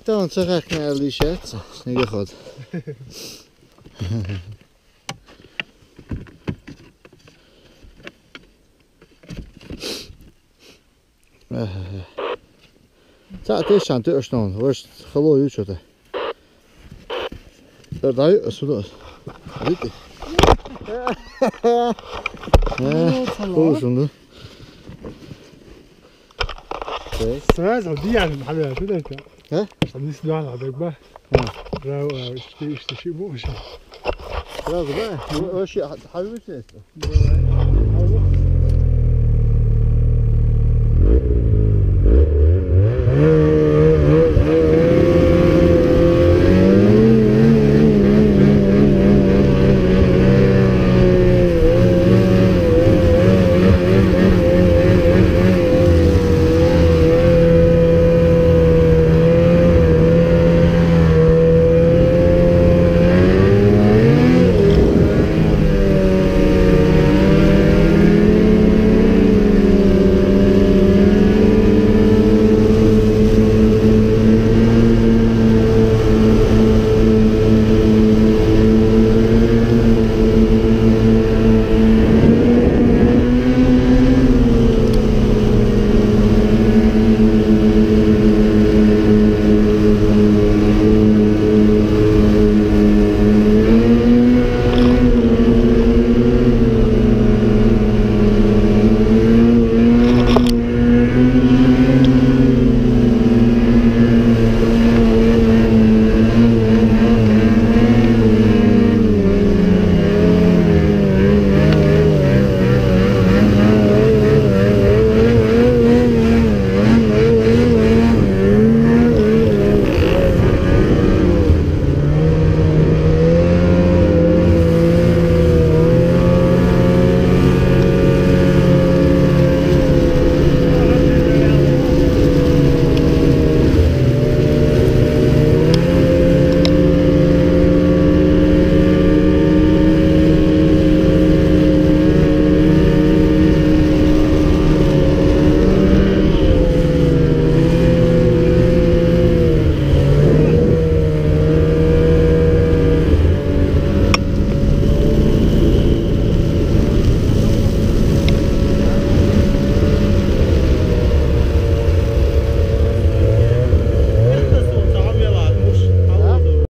dan zeg ik naar Lisette. Heel goed. Ça, het is aan het staan. Rust, geloof je het? Daar is het. Weet je? hoe zonde. سمعت دي يعني محلها كده انت ها؟ عم نسمع على بقى راو اشتي بوش خلاص بقى. وش حبيبتي؟